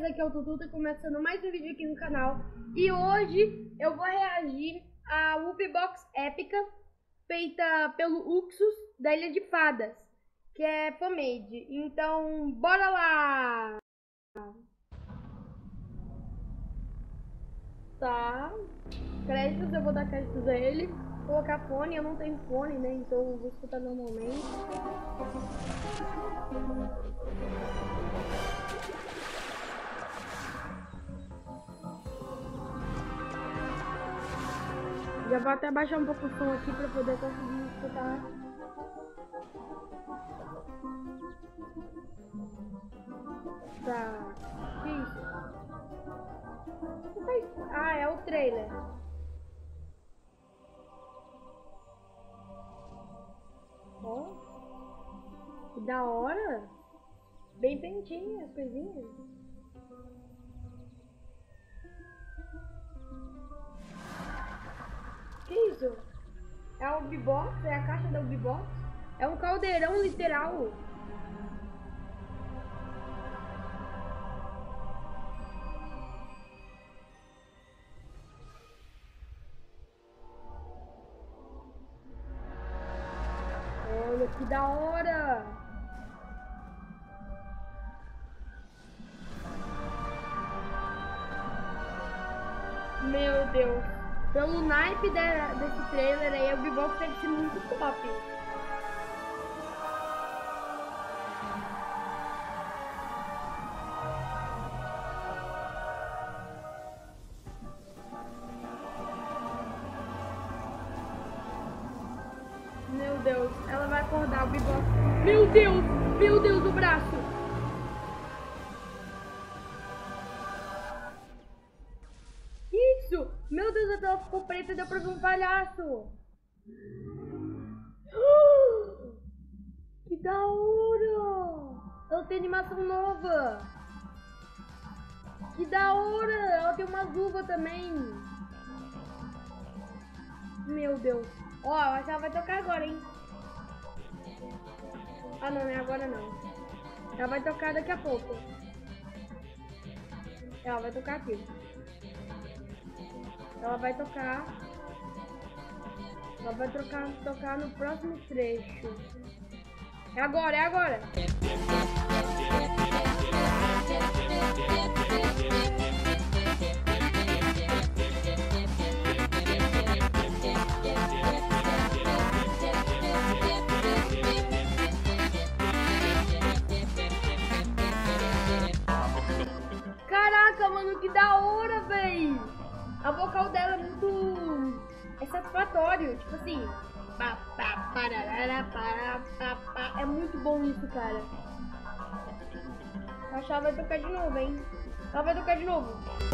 beleza? Aqui é o Tutu, tá começando mais um vídeo aqui no canal. E hoje eu vou reagir a Whoopbox épica feita pelo Uxus da Ilha de Fadas, que é fanmade. Então, bora lá! Tá, créditos, eu vou dar créditos a ele. Colocar fone, eu não tenho fone, né? Então eu vou escutar normalmente. Já vou até baixar um pouco o som aqui pra poder conseguir escutar. Tá. Que isso? Ah, é o trailer. Ó. Que da hora. Bem feitinho as coisinhas. Que isso? É a Whoopbox? É a caixa da Whoopbox? É um caldeirão literal. Olha que da hora. Meu Deus. Pelo naipe desse trailer aí, o Whoopbox deve ser muito top. Meu Deus, ela vai acordar o Whoopbox. Meu Deus, o braço. Isso, meu Deus, a tela ficou preta e deu pra ver um palhaço. Que da hora. Ela tem animação nova. Que da hora, ela tem uma luva também. Meu Deus. Ó, acho que ela vai tocar agora, hein? Ah, não, não é agora não. Ela vai tocar daqui a pouco. Ela vai tocar aqui. Ela vai tocar. Ela vai tocar no próximo trecho. É agora, é agora. Caraca, mano, que da hora, véi! A vocal dela é muito... é satisfatório, tipo assim... É muito bom isso, cara. Eu acho que ela vai tocar de novo, hein? Ela vai tocar de novo.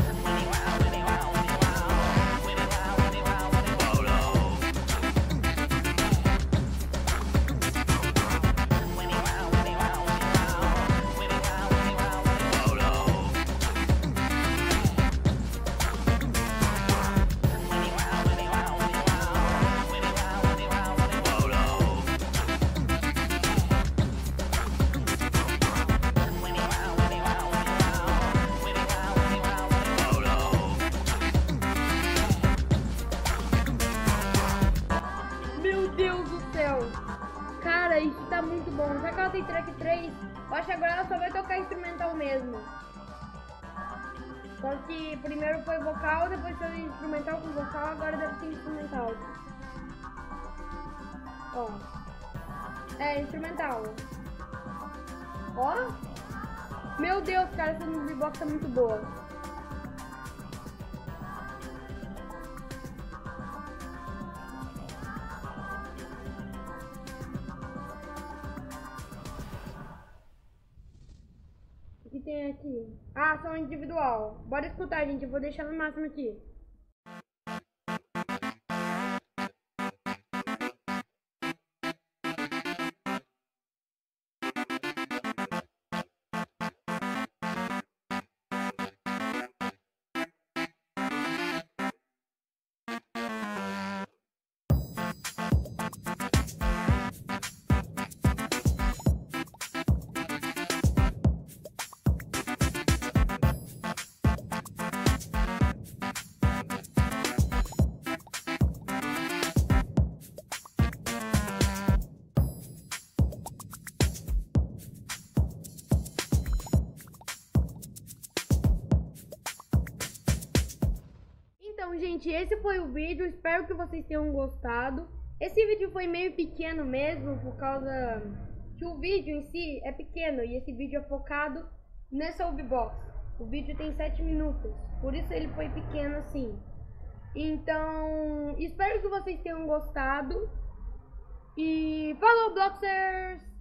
Cara, isso tá muito bom. Já que ela tem track 3, eu acho que agora ela só vai tocar instrumental mesmo. Só que primeiro foi vocal, depois foi instrumental com vocal, agora deve ser instrumental. Ó. É, instrumental. Ó. Meu Deus, cara, essa Whoopbox tá muito boa. O que tem aqui? Ah, som individual. Bora escutar, gente. Eu vou deixar no máximo aqui. Então, gente, esse foi o vídeo. Espero que vocês tenham gostado. Esse vídeo foi meio pequeno mesmo, por causa que o vídeo em si é pequeno. E esse vídeo é focado nessa Ubibox. O vídeo tem 7 minutos, por isso ele foi pequeno assim. Então, espero que vocês tenham gostado. E falou, Bloxers!